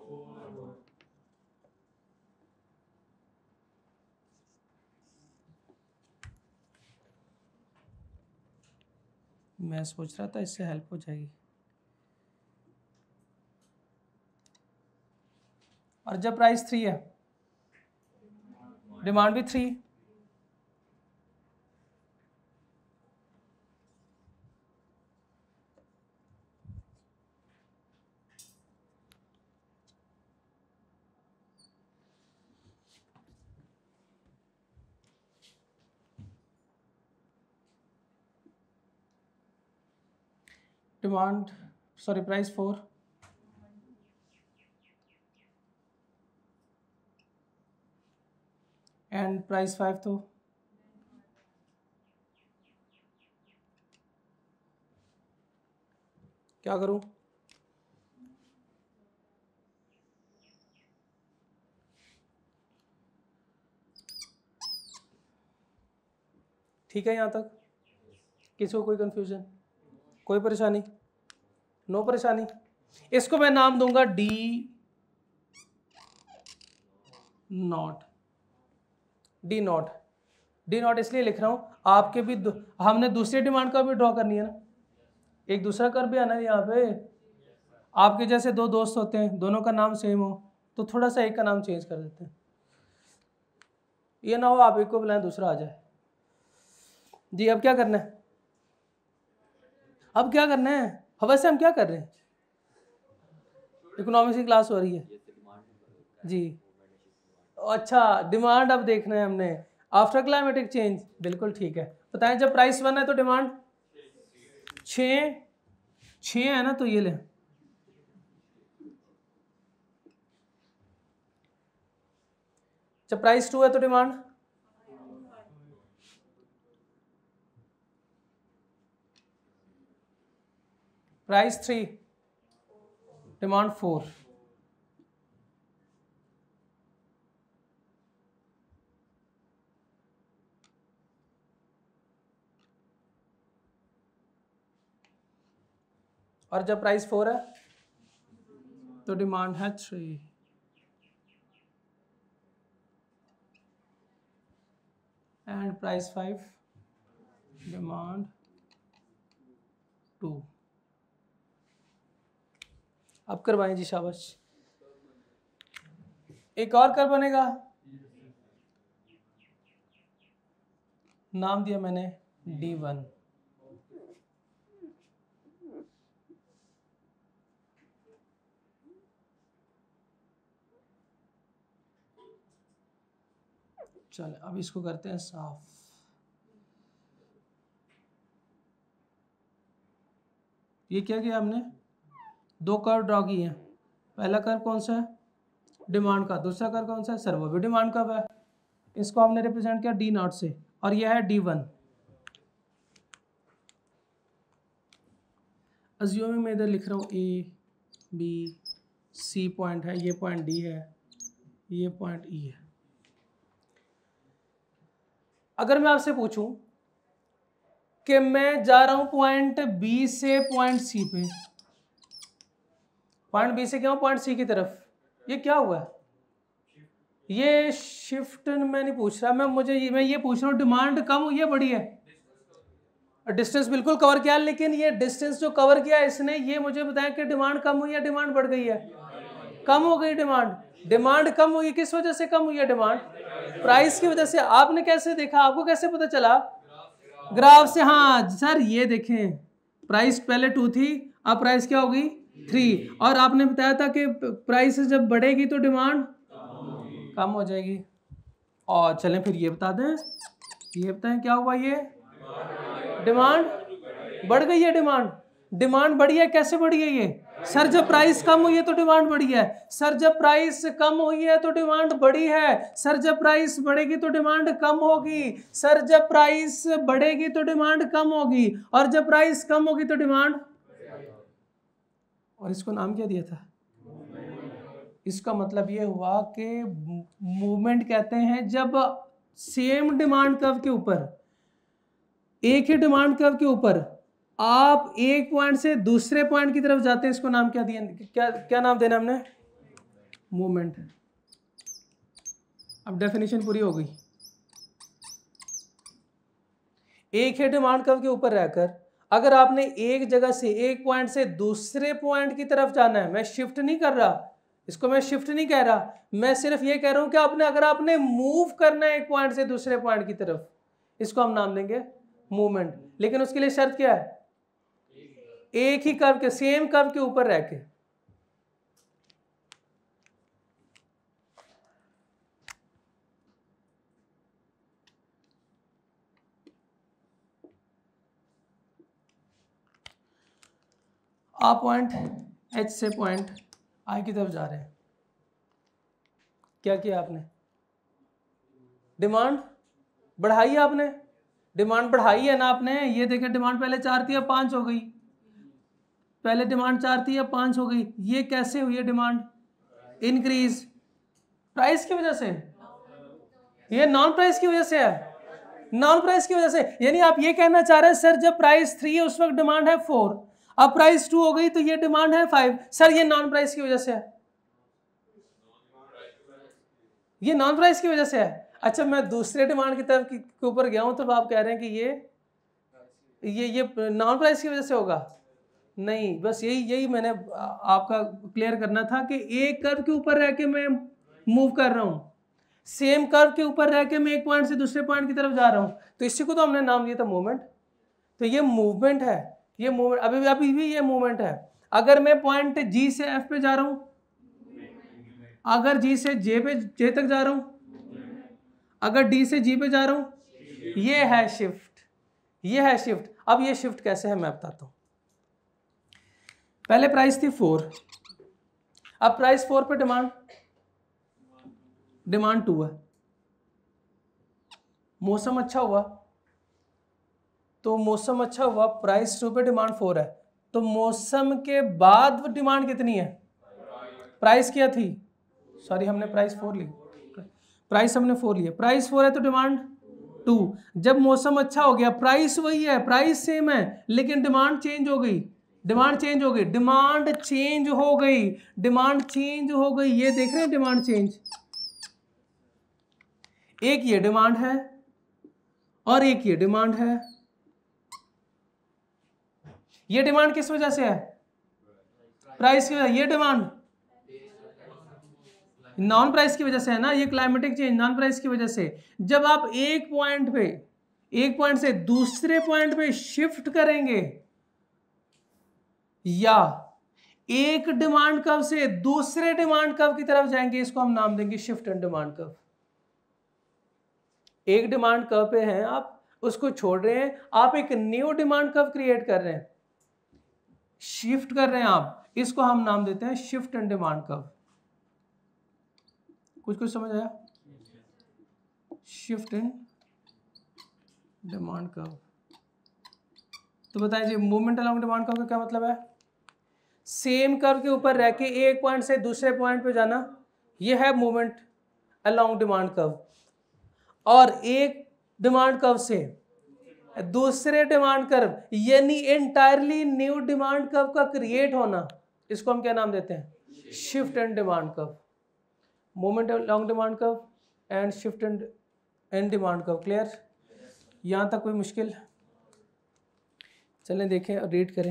मैं सोच रहा था इससे हेल्प हो जाएगी, और जब प्राइस 3 है डिमांड भी 3, demand sorry price 4 and price 5 तो क्या करूं? ठीक है यहाँ तक? किसी को कोई कंफ्यूजन, कोई परेशानी? नो परेशानी। इसको मैं नाम दूंगा D naught. D naught, D naught इसलिए लिख रहा हूं, आपके भी हमने दूसरी डिमांड का भी ड्रॉ करनी है ना, एक दूसरा कर भी आना है यहाँ पे। आपके जैसे दो दोस्त होते हैं, दोनों का नाम सेम हो, तो थोड़ा सा एक का नाम चेंज कर देते हैं, ये ना हो आप एक को बुलाएं दूसरा आ जाए। जी अब क्या करना है? अब क्या करना है? अब वैसे हम क्या कर रहे हैं? इकोनॉमिक्स की क्लास हो रही है जी। अच्छा डिमांड अब देखना है हमने आफ्टर क्लाइमेटिक चेंज, बिल्कुल ठीक है। बताएं जब प्राइस 1 है तो डिमांड 6 है ना, तो ये ले। जब प्राइस 2 है तो डिमांड प्राइस 3 डिमांड 4। और जब प्राइस 4 है तो डिमांड है 3। And price 5 demand 2। अब करवाएं जी, शाबाश। एक और कर बनेगा, नाम दिया मैंने D1। चले अब इसको करते हैं साफ। ये क्या किया हमने? दो कर्व ड्रॉ किए हैं। पहला कर्व कौन सा है? डिमांड का। दूसरा कर्व कौन सा है? सर वो भी डिमांड कर्व है। इसको हमने रिप्रेजेंट किया D नॉट से, और यह है D1। अज्यूमिंग मैं इधर लिख रहा हूँ A B C पॉइंट है, ये पॉइंट D है, ये पॉइंट E है। अगर मैं आपसे पूछूं कि मैं जा रहा हूं पॉइंट B से पॉइंट C पे, पॉइंट B से क्या हूं पॉइंट C की तरफ, ये क्या हुआ? ये शिफ्ट मैं नहीं पूछ रहा, मैं ये पूछ रहा हूँ डिमांड कम हुई है बढ़ी है? डिस्टेंस बिल्कुल कवर किया, लेकिन ये डिस्टेंस जो कवर किया इसने, ये मुझे बताया कि डिमांड कम हुई है डिमांड बढ़ गई है? कम हो गई डिमांड। डिमांड कम हुई, किस वजह से कम हुई है डिमांड? प्राइस की वजह से। आपने कैसे देखा? आपको कैसे पता चला? ग्राफ से। हाँ सर ये देखें, प्राइस पहले 2 थी, अब प्राइस क्या होगी? 3। और आपने बताया था कि प्राइस जब बढ़ेगी तो डिमांड कम हो जाएगी। और चलें फिर ये बता दें, ये बताएं क्या हुआ? ये डिमांड बढ़ गई है। डिमांड बढ़ी है, कैसे बढ़ी है? ये सर जब प्राइस कम हुई है तो डिमांड बढ़ी है, सर जब प्राइस कम हुई है तो डिमांड बढ़ी है, सर जब प्राइस बढ़ेगी तो डिमांड कम होगी, सर जब प्राइस बढ़ेगी तो डिमांड कम होगी, और जब प्राइस कम होगी तो डिमांड, और इसको नाम क्या दिया था? इसका मतलब ये हुआ कि मूवमेंट कहते हैं जब सेम डिमांड कर्व के ऊपर, एक ही डिमांड कर्व के ऊपर आप एक पॉइंट से दूसरे पॉइंट की तरफ जाते हैं, इसको नाम क्या दिया, क्या नाम देना हमने? मूवमेंट। अब डेफिनेशन पूरी हो गई। एक ही डिमांड कर्व के ऊपर रहकर अगर आपने एक जगह से, एक पॉइंट से दूसरे पॉइंट की तरफ जाना है, मैं शिफ्ट नहीं कर रहा, इसको मैं शिफ्ट नहीं कह रहा, मैं सिर्फ ये कह रहा हूं कि अगर आपने मूव करना है एक पॉइंट से दूसरे पॉइंट की तरफ, इसको हम नाम देंगे मूवमेंट। लेकिन उसके लिए शर्त क्या है? एक ही कर्व के, सेम कर्व के ऊपर रह के। आप पॉइंट H से पॉइंट I की तरफ जा रहे हैं, क्या किया आपने? डिमांड बढ़ाई है आपने, डिमांड बढ़ाई है ना आपने। ये देखें, डिमांड पहले 4 थी अब 5 हो गई, पहले डिमांड 4 थी अब 5 हो गई। ये कैसे हुई है डिमांड इंक्रीज? प्राइस की वजह से, ये नॉन प्राइस की वजह से है, नॉन प्राइस की वजह से। यानी आप ये कहना चाह रहे हैं सर जब प्राइस 3 है उस वक्त डिमांड है 4, अब प्राइस 2 हो गई तो ये डिमांड है 5। सर ये नॉन प्राइस की वजह से है, ये नॉन प्राइस की वजह से है। अच्छा, मैं दूसरे डिमांड की तरफ के ऊपर गया हूं तो आप कह रहे हैं कि ये नॉन प्राइस की वजह से होगा? नहीं, बस यही मैंने आपका क्लियर करना था कि एक कर्व के ऊपर रह के मैं मूव कर रहा हूं, सेम कर्व के ऊपर रह के मैं एक पॉइंट से दूसरे पॉइंट की तरफ जा रहा हूं, तो इसी को तो हमने नाम दिया था मूवमेंट। तो ये मूवमेंट है, ये मूवमेंट अभी भी ये मूवमेंट है। अगर मैं पॉइंट G से F पे जा रहा हूं, अगर G से J तक जा रहा हूं, अगर D से G पे जा रहा हूं, ये है शिफ्ट, ये है शिफ्ट। अब ये शिफ्ट कैसे है मैं बताता हूं। पहले प्राइस थी 4, अब प्राइस 4 पे डिमांड 2 है। मौसम अच्छा हुआ तो मौसम अच्छा हुआ, प्राइस 2 पे डिमांड 4 है, तो मौसम के बाद डिमांड कितनी है? प्राइस क्या थी? सॉरी, हमने प्राइस 4 ली, प्राइस हमने 4 लिया, प्राइस 4 है तो डिमांड 2। जब मौसम अच्छा हो गया, प्राइस वही है, प्राइस सेम है, लेकिन डिमांड चेंज हो गई, डिमांड चेंज हो गई, डिमांड चेंज हो गई, डिमांड चेंज हो गई। ये देख रहे हैं डिमांड चेंज, एक ये डिमांड है और एक ये डिमांड है। ये डिमांड किस वजह से है? प्राइस की वजह। ये डिमांड नॉन प्राइस की वजह से है ना, ये क्लाइमेटिक चेंज नॉन प्राइस की वजह से। जब आप एक पॉइंट से दूसरे पॉइंट पे शिफ्ट करेंगे या एक डिमांड कर्व से दूसरे डिमांड कर्व की तरफ जाएंगे, इसको हम नाम देंगे शिफ्ट इन डिमांड कर्व। एक डिमांड कर्व पे हैं आप, उसको छोड़ रहे हैं, आप एक न्यू डिमांड कर्व क्रिएट कर रहे हैं, शिफ्ट कर रहे हैं आप, इसको हम नाम देते हैं शिफ्ट इन डिमांड कर्व। कुछ समझ आया? Shift in demand curve. तो बताइए मूवमेंट अलोंग डिमांड कर्व का क्या मतलब है? सेम कर्व के ऊपर रह के एक पॉइंट से दूसरे पॉइंट पे जाना, ये है मूवमेंट अलोंग डिमांड कर्व। और एक डिमांड कर्व से दूसरे डिमांड कर्व, यानी एंटायरली न्यू डिमांड कर्व का क्रिएट होना, इसको हम क्या नाम देते हैं? Shift in demand curve. Movement along demand curve and shift in demand curve. Clear? यहां तक कोई मुश्किल? चलें देखें और रीड करें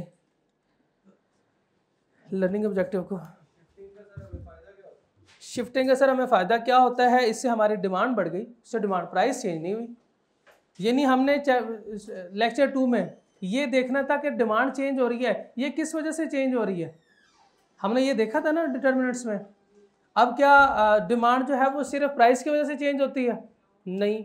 लर्निंग ऑब्जेक्टिव को। शिफ्टिंग का सर हमें फ़ायदा क्या होता है? इससे हमारी डिमांड बढ़ गई, उससे डिमांड प्राइस चेंज नहीं हुई। यानी हमने लेक्चर 2 में ये देखना था कि डिमांड चेंज हो रही है, ये किस वजह से चेंज हो रही है, हमने ये देखा था ना डिटर्मिनेंट्स में। अब क्या डिमांड जो है वो सिर्फ प्राइस की वजह से चेंज होती है? नहीं,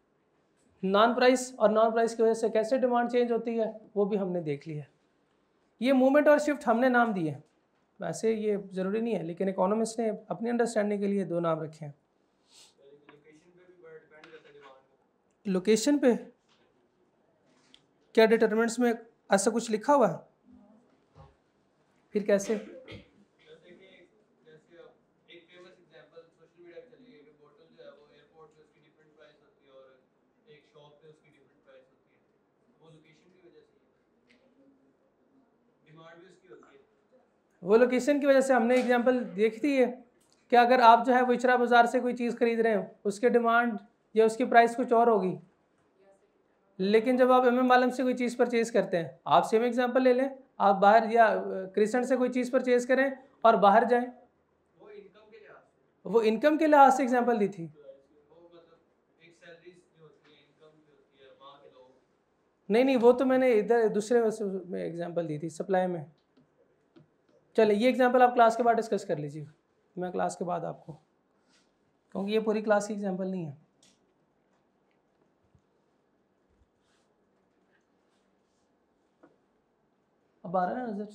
नॉन प्राइस और नॉन प्राइस की वजह से कैसे डिमांड चेंज होती है वो भी हमने देख लिया। ये मूवमेंट और शिफ्ट हमने नाम दिए, वैसे ये ज़रूरी नहीं है, लेकिन इकोनॉमिस्ट ने अपनी अंडरस्टैंडिंग के लिए दो नाम रखे हैं। लोकेशन पे क्या डिटरमिनेंट्स में ऐसा कुछ लिखा हुआ है? फिर कैसे? वो लोकेशन की वजह से हमने एग्जांपल देखी थी है कि अगर आप जो है विचरा बाज़ार से कोई चीज़ खरीद रहे हैं, उसके डिमांड या उसकी प्राइस कुछ और होगी, लेकिन जब आप MM आलम से कोई चीज़ परचेज़ करते हैं, आप सेम एग्जांपल ले लें, आप बाहर या क्रिसेंट से कोई चीज़ परचेज़ करें और बाहर जाएं, वो इनकम के लिहाज से एग्जांपल दी थी। नहीं, वो तो मैंने इधर दूसरे में एग्जांपल दी थी, सप्लाई में। चले ये एग्जांपल आप क्लास के बाद डिस्कस कर लीजिए, मैं क्लास के बाद आपको, क्योंकि ये पूरी क्लास की एग्जांपल नहीं है। अब आ रहा है नजर?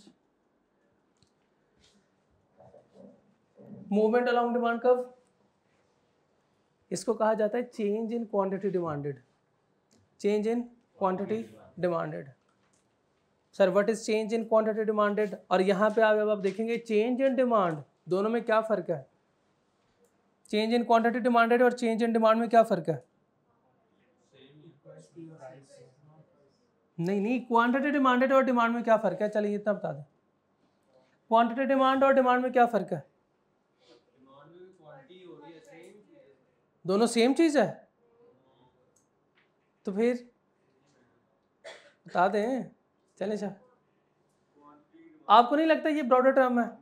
मूवमेंट अलोंग डिमांड कर्व, इसको कहा जाता है change in quantity demanded. Change in quantity demanded. Sir what is change in quantity demanded? और यहाँ पे आप देखेंगे चेंज इन डिमांड, दोनों में क्या फ़र्क है? चेंज इन क्वांटिटी डिमांडेड और चेंज इन डिमांड में क्या फ़र्क है? नहीं, क्वांटिटी डिमांडेड और डिमांड में क्या फ़र्क है? चलिए इतना बता दें, क्वांटिटी डिमांड और डिमांड में क्या फ़र्क है? दोनों सेम चीज़ है, तो फिर बता दें। चलें सर, आपको नहीं लगता ये ब्रॉडर टर्म है?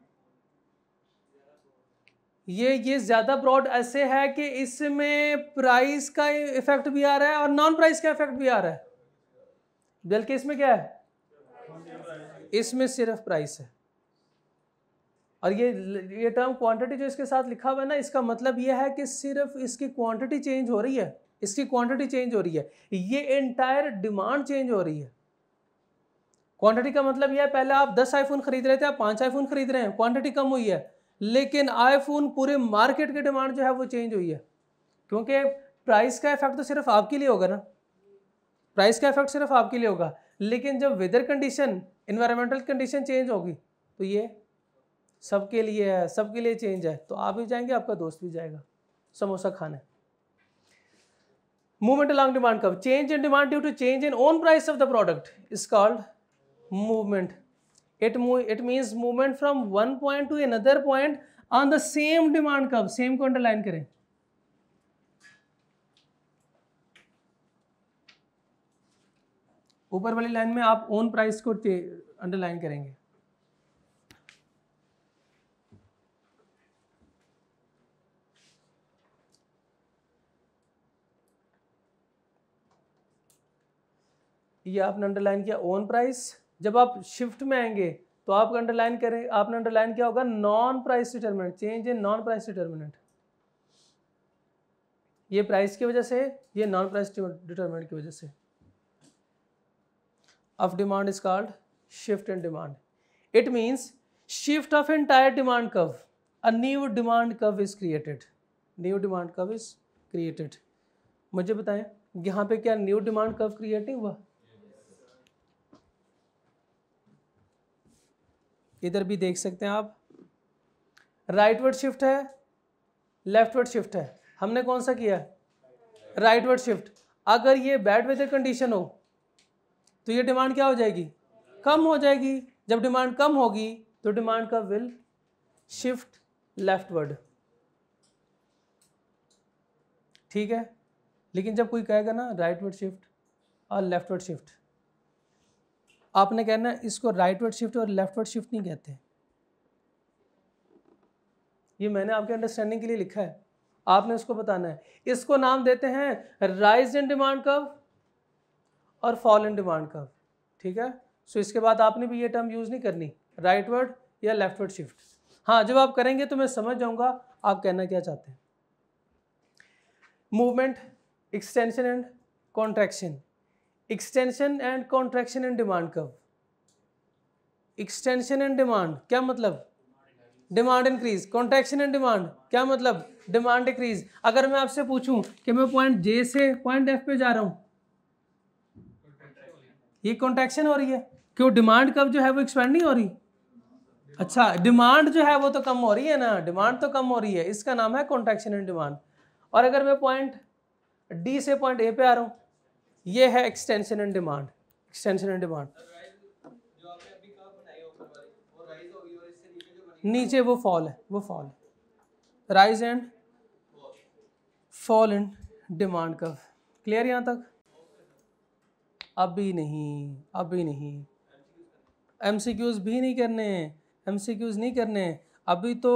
ये ज़्यादा ब्रॉड ऐसे है कि इसमें प्राइस का इफेक्ट भी आ रहा है और नॉन प्राइस का इफेक्ट भी आ रहा है, बल्कि इसमें क्या है? इसमें सिर्फ प्राइस है। और ये टर्म क्वांटिटी जो इसके साथ लिखा हुआ है ना, इसका मतलब ये है कि सिर्फ इसकी क्वांटिटी चेंज हो रही है, इसकी क्वांटिटी चेंज हो रही है, ये एंटायर डिमांड चेंज हो रही है। क्वांटिटी का मतलब यह है, पहले आप 10 आईफोन खरीद रहे थे, आप 5 आईफोन खरीद रहे हैं, क्वांटिटी कम हुई है, लेकिन आईफोन पूरे मार्केट की डिमांड जो है वो चेंज हुई है, क्योंकि प्राइस का इफेक्ट तो सिर्फ आपके लिए होगा ना, प्राइस का इफेक्ट सिर्फ आपके लिए होगा, लेकिन जब weather condition, environmental condition change होगी तो ये सबके लिए है, सबके लिए चेंज है। तो आप भी जाएंगे, आपका दोस्त भी जाएगा समोसा खाने। Movement along demand curve, change in demand due to change in own price of the product is called movement. It means movement from one point to another point on the same demand curve. Same को underline करें। ऊपर वाली line में आप own price को underline करेंगे। ये आपने अंडरलाइन किया ओन प्राइस। जब आप शिफ्ट में आएंगे तो आप अंडरलाइन करें, आपने अंडरलाइन किया होगा non price determinant, change in non price determinant. ये प्राइस की वजह से, ये नॉन प्राइस डिटरमिनेंट की वजह से। Of demand is called shift in demand. It means shift of entire demand curve, a new demand curve is created. New demand curve is created. मुझे बताएं यहाँ पे क्या न्यू डिमांड कर्व क्रिएटिंग हुआ? इधर भी देख सकते हैं आप, राइटवर्ड शिफ्ट है, लेफ्टवर्ड शिफ्ट है। हमने कौन सा किया? Rightward shift. अगर ये बैड वेदर कंडीशन हो तो ये डिमांड क्या हो जाएगी? कम हो जाएगी। जब डिमांड कम होगी तो डिमांड का विल शिफ्ट लेफ्टवर्ड, ठीक है। लेकिन जब कोई कहेगा ना राइटवर्ड शिफ्ट और लेफ्टवर्ड शिफ्ट, आपने कहना इसको राइटवर्ड शिफ्ट और लेफ्टवर्ड शिफ्ट नहीं कहते। ये मैंने आपके अंडरस्टैंडिंग के लिए लिखा है, आपने उसको बताना है। इसको नाम देते हैं राइज इन डिमांड कर्व और फॉल इन डिमांड कर्व, ठीक है। सो इसके बाद आपने भी ये टर्म यूज नहीं करनी, राइटवर्ड या लेफ्टवर्ड शिफ्ट। हाँ, जब आप करेंगे तो मैं समझ जाऊंगा आप कहना क्या चाहते हैं। Movement, extension and contraction, extension and contraction in demand curve. Extension and demand क्या मतलब? Demand increase. Contraction and demand क्या मतलब? Demand decrease. अगर मैं आपसे पूछूं कि मैं पॉइंट जे से पॉइंट एफ पे जा रहा हूं, ये कॉन्ट्रैक्शन हो रही है। क्यों? डिमांड कब जो है वो एक्सपेंड नहीं हो रही। अच्छा, डिमांड जो है वो तो कम हो रही है ना, डिमांड तो कम हो रही है, इसका नाम है कॉन्ट्रैक्शन एंड डिमांड। और अगर मैं पॉइंट डी से पॉइंट ए पे आ रहा हूं, ये है extension and demand. Extension and demand जो आपने अभी कहा बनाई ऊपर वाली वो राइज होगी और इससे नीचे जो बनी नीचे वो फॉल है, वो फॉल है। Rise and fall in demand curve. Clear यहाँ तक? अभी नहीं, अभी नहीं, एमसीक्यूज भी नहीं करने, एमसीक्यूज नहीं करने, अभी तो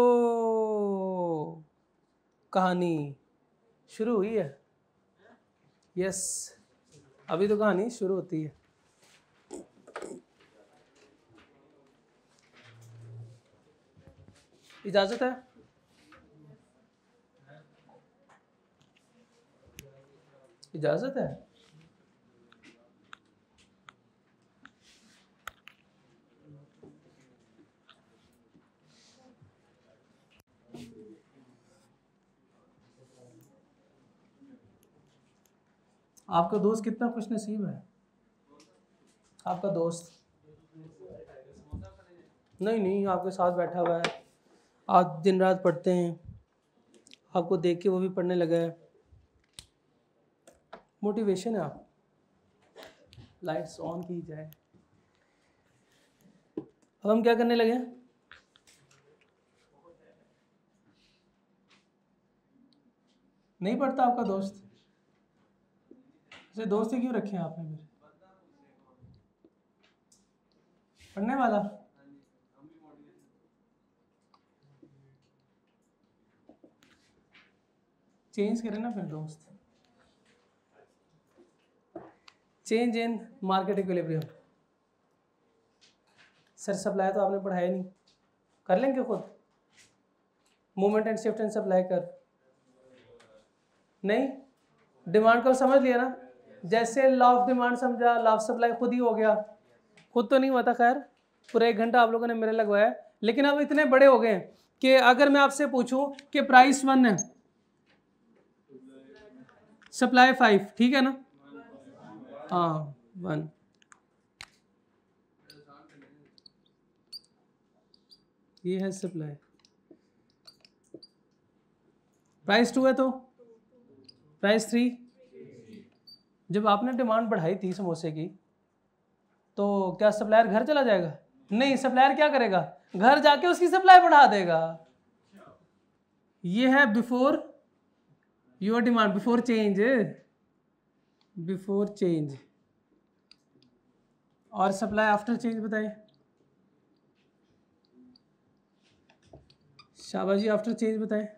कहानी शुरू हुई है। यस, अभी तो कहानी शुरू होती है। इजाजत है? इजाजत है? आपका दोस्त कितना खुश नसीब है, आपका दोस्त। नहीं नहीं, आपके साथ बैठा हुआ है, आप दिन रात पढ़ते हैं, आपको देख के वो भी पढ़ने लगा है, मोटिवेशन है। आप लाइट्स ऑन की जाए। अब हम क्या करने लगे हैं? नहीं पढ़ता आपका दोस्त? इसे दोस्त ही क्यों रखे हैं आपने फिर? पढ़ने वाला? चेंज करें ना फिर दोस्त। Change in market equilibrium. Sir supply तो आपने पढ़ाया नहीं, कर लेंगे खुद? Movement and shift and supply कर नहीं, डिमांड को समझ लिया ना। जैसे लॉ ऑफ डिमांड समझा, लॉ ऑफ सप्लाई खुद ही हो गया। खुद तो नहीं हुआ था, खैर पूरा 1 घंटा आप लोगों ने मेरे लगवाया, लेकिन अब इतने बड़े हो गए कि अगर मैं आपसे पूछूं कि प्राइस 1 है, सप्लाई 5, ठीक है ना? हाँ 1, ये है सप्लाई। प्राइस 2 है तो प्राइस 3। जब आपने डिमांड बढ़ाई थी समोसे की, तो क्या सप्लायर घर चला जाएगा? नहीं, सप्लायर क्या करेगा? घर जाके उसकी सप्लाई बढ़ा देगा। ये है before your demand, before change, before change. और सप्लाई आफ्टर चेंज बताइए। शाबाश जी, आफ्टर चेंज बताएं।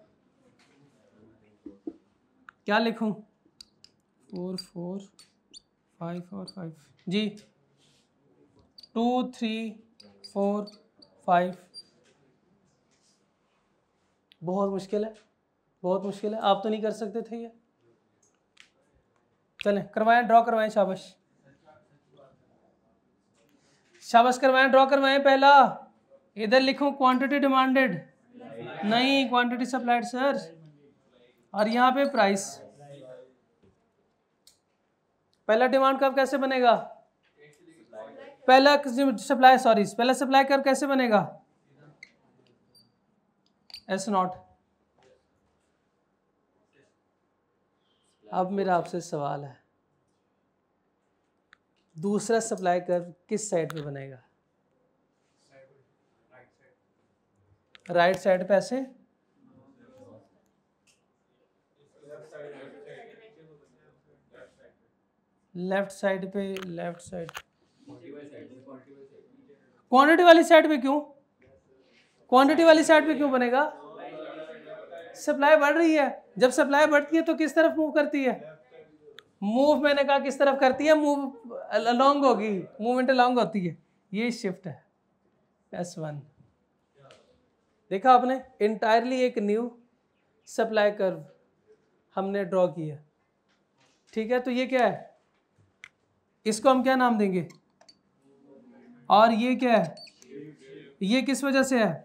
क्या लिखूं? 4 4 5 और 5 जी, 2 3 4 5। बहुत मुश्किल है, बहुत मुश्किल है, आप तो नहीं कर सकते थे ये। चलें करवाएं, ड्रॉ करवाएं। शाबाश शाबाश, करवाएं, ड्रॉ करवाएं। पहला इधर लिखूं क्वांटिटी डिमांडेड, नहीं क्वांटिटी सप्लाइड सर, और यहाँ पे प्राइस। पहला डिमांड कर्व कैसे बनेगा? पहला सप्लाई, सॉरी, पहला सप्लाई कर्व कैसे बनेगा? S0। अब मेरा आपसे सवाल है, दूसरा सप्लाई कर्व किस साइड पे बनेगा? राइट साइड पे ऐसे? लेफ्ट साइड पे? लेफ्ट साइड क्वांटिटी वाली साइड पे क्यों? क्वांटिटी वाली साइड पे क्यों बनेगा? सप्लाई बढ़ रही है, जब सप्लाई बढ़ती है तो किस तरफ मूव करती है? मूव, मैंने कहा किस तरफ करती है? मूव अलोंग होगी, मूवमेंट अलोंग होती है, ये शिफ्ट है। S1 देखा आपने, इंटायरली एक न्यू सप्लाई कर्व हमने ड्रॉ किया, ठीक है? तो ये क्या है? इसको हम क्या नाम देंगे? और ये क्या है? ये किस वजह से है?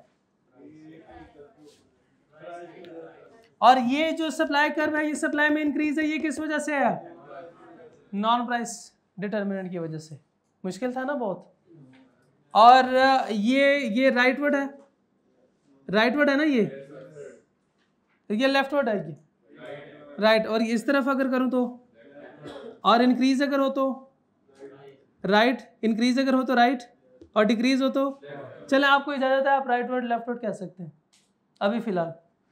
और ये जो सप्लाई कर्व है ये सप्लाई में इंक्रीज है, ये किस वजह से है? नॉन प्राइस डिटर्मिनेंट की वजह से। मुश्किल था ना बहुत। और ये राइटवर्ड है, राइटवर्ड है ना, ये लेफ्टवर्ड है, ये राइट। और इस तरफ अगर करूं तो, और इंक्रीज अगर हो तो राइट, इंक्रीज अगर हो तो राइट, और डिक्रीज हो तो, चले आपको इजाजत है, आप राइटवर्ड लेफ्टवर्ड कह सकते हैं अभी फिलहाल।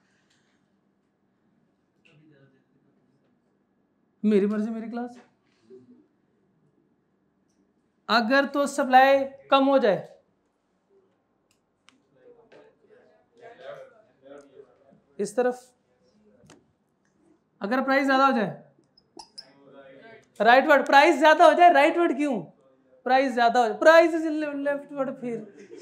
मेरी मर्जी मेरी क्लास। अगर तो सप्लाई कम हो जाए, इस तरफ, अगर प्राइस ज्यादा हो जाए, राइटवर्ड, प्राइस ज्यादा हो जाए, राइटवर्ड क्यों? प्राइस ज्यादा हो जाए, प्राइस इज लेफ्टवर्ड, फिर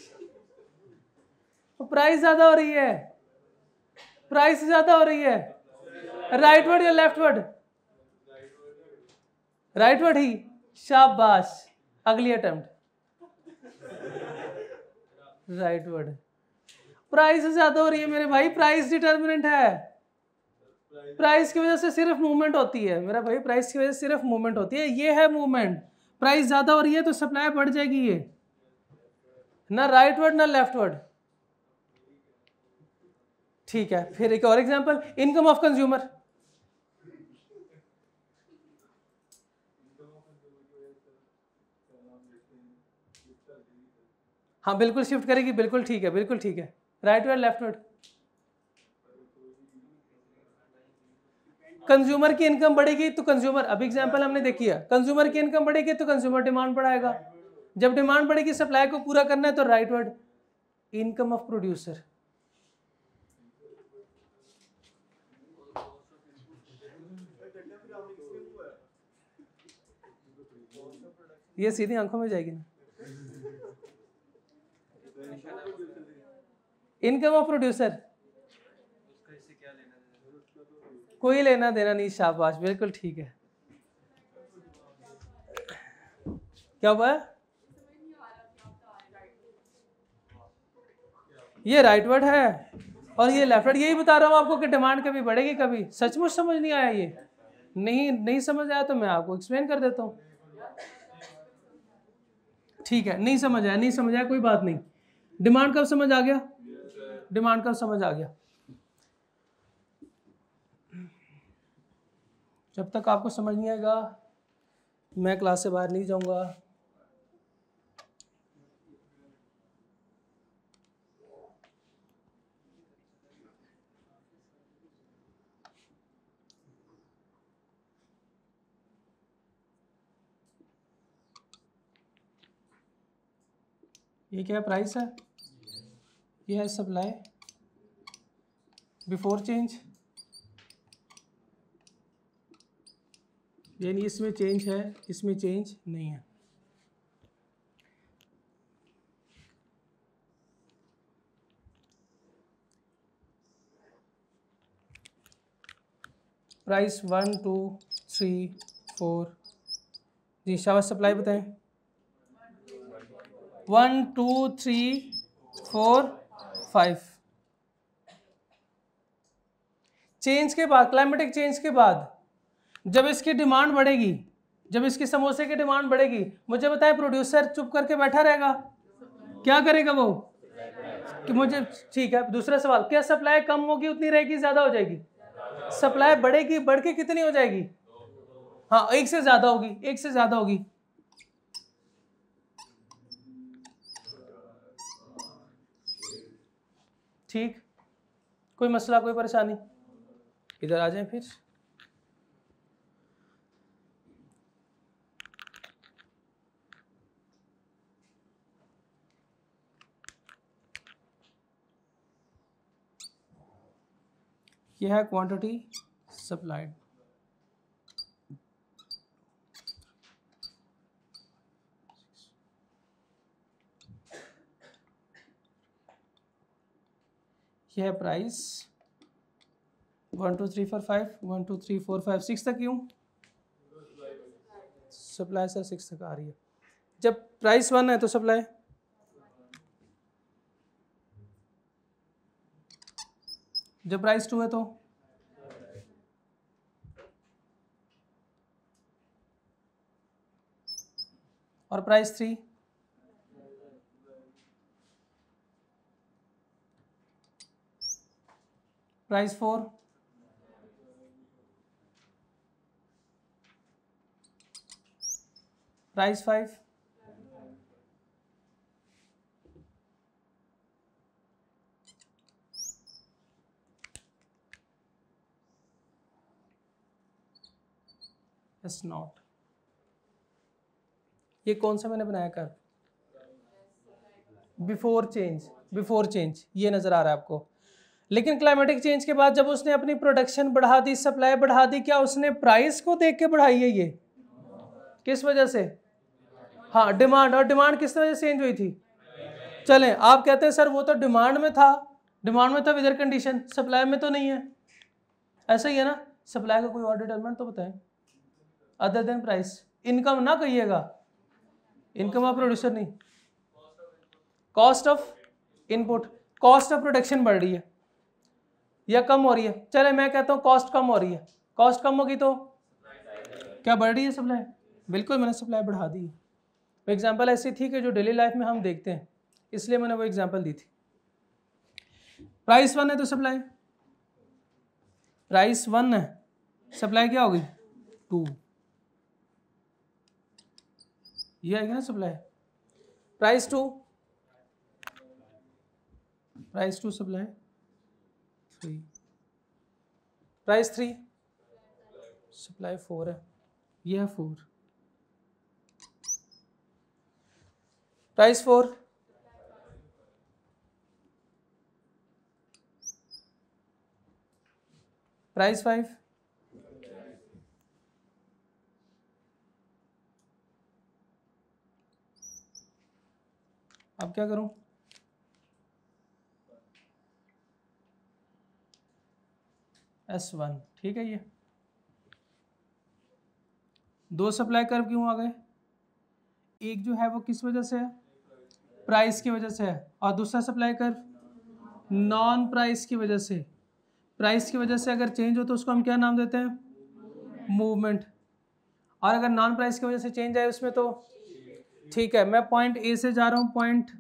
प्राइस ज्यादा हो रही है, प्राइस ज्यादा हो रही है, राइटवर्ड या लेफ्टवर्ड? राइटवर्ड ही, शाबाश। अगली अटेम्प्ट, राइटवर्ड। प्राइस ज्यादा हो रही है मेरे भाई, प्राइस डिटर्मिनेंट है, प्राइस की वजह से सिर्फ मूवमेंट होती है मेरा भाई, प्राइस की वजह से सिर्फ मूवमेंट होती है, ये है मूवमेंट। प्राइस ज्यादा हो रही है तो सप्लाई बढ़ जाएगी, ये ना राइटवर्ड ना लेफ्टवर्ड। ठीक है, फिर एक और एग्जांपल, इनकम ऑफ कंज्यूमर। हाँ बिल्कुल शिफ्ट करेगी, बिल्कुल ठीक है, बिल्कुल ठीक है। Rightward leftward? कंज्यूमर की इनकम बढ़ेगी तो कंज्यूमर, अभी एग्जांपल हमने देखी है, कंज्यूमर की इनकम बढ़ेगी तो कंज्यूमर डिमांड बढ़ाएगा, जब डिमांड बढ़ेगी सप्लाई को पूरा करना है तो राइटवर्ड। इनकम ऑफ प्रोड्यूसर, ये सीधी आंखों में जाएगी ना। इनकम ऑफ प्रोड्यूसर कोई लेना देना नहीं, शाबाश, बिल्कुल ठीक है। क्या हुआ? ये राइटवर्ड है और ये लेफ्टवर्ड। यही बता रहा हूं आपको कि डिमांड कभी बढ़ेगी कभी। सचमुच समझ नहीं आया? ये नहीं समझ आया तो मैं आपको एक्सप्लेन कर देता हूं। ठीक है, नहीं समझ आया कोई बात नहीं। डिमांड कब समझ आ गया? डिमांड कब समझ आ गया? जब तक आपको समझ नहीं आएगा मैं क्लास से बाहर नहीं जाऊंगा। ये क्या प्राइस है? ये है सप्लाई बिफोर चेंज, यानी इसमें चेंज है, इसमें चेंज नहीं है। प्राइस 1 2 3 4 जी, शाबाश। सप्लाई बताएं। 1 2 3 4 5। चेंज के बाद, क्लाइमेटिक चेंज के बाद जब इसकी डिमांड बढ़ेगी, जब इसकी समोसे की डिमांड बढ़ेगी, मुझे बताएं प्रोड्यूसर चुप करके बैठा रहेगा? क्या करेगा वो? कि मुझे, ठीक है। दूसरा सवाल, क्या सप्लाई कम होगी उतनी रहेगी, ज्यादा हो जाएगी? सप्लाई बढ़ेगी, बढ़ के कितनी हो जाएगी? हाँ, एक से ज्यादा होगी, एक से ज्यादा होगी। ठीक, कोई मसला, कोई परेशानी? इधर आ जाएं फिर। यह है क्वांटिटी सप्लाइड। यह है प्राइस 1 2 3 4 5, 1 2 3 4 5 6 तक। क्यों? सप्लाई सर 6 तक आ रही है। जब प्राइस 1 है तो सप्लाई जब प्राइस 2 है तो और price 3 price 4 price 5 it's not. ये कौन सा मैंने बनाया कर बिफोर चेंज ये नजर आ रहा है आपको। लेकिन क्लाइमेटिक चेंज के बाद जब उसने अपनी प्रोडक्शन बढ़ा दी, सप्लाई बढ़ा दी, क्या उसने प्राइस को देख के बढ़ाई है? ये किस वजह से? हाँ, डिमांड। और डिमांड किस वजह से चेंज हुई थी? चलें, आप कहते हैं सर वो तो डिमांड में था विदर कंडीशन, सप्लाई में तो नहीं है। ऐसा ही है ना, सप्लाई का कोई और डिटरमिनेंट तो बताएं अदर देन प्राइस। इनकम ना कहिएगा, इनकम ऑफ प्रोड्यूसर नहीं, cost of input, cost of production बढ़ रही है या कम हो रही है? चले मैं कहता हूँ कॉस्ट कम हो रही है। कॉस्ट कम होगी तो क्या बढ़ रही है? सप्लाई। बिल्कुल, मैंने सप्लाई बढ़ा दी। वो एग्जांपल ऐसी थी कि जो डेली लाइफ में हम देखते हैं, इसलिए मैंने वो एग्जांपल दी थी। प्राइस 1 है तो सप्लाई, प्राइस 1 है, सप्लाई क्या होगी? 2। ये आएगी ना supply. Price 2 supply 3, price 3 supply 4 है, ये है 4। प्राइस 4 प्राइस 5 अब क्या करूं? S1, ठीक है। ये 2 सप्लाई कर्व क्यों आ गए? एक जो है वो किस वजह से है? प्राइस की वजह से है, और दूसरा सप्लाई कर्व नॉन प्राइस की वजह से। प्राइस की वजह से अगर चेंज हो तो उसको हम क्या नाम देते हैं? मूवमेंट। और अगर नॉन प्राइस की वजह से चेंज आए उसमें तो ठीक है। मैं पॉइंट ए से जा रहा हूं पॉइंट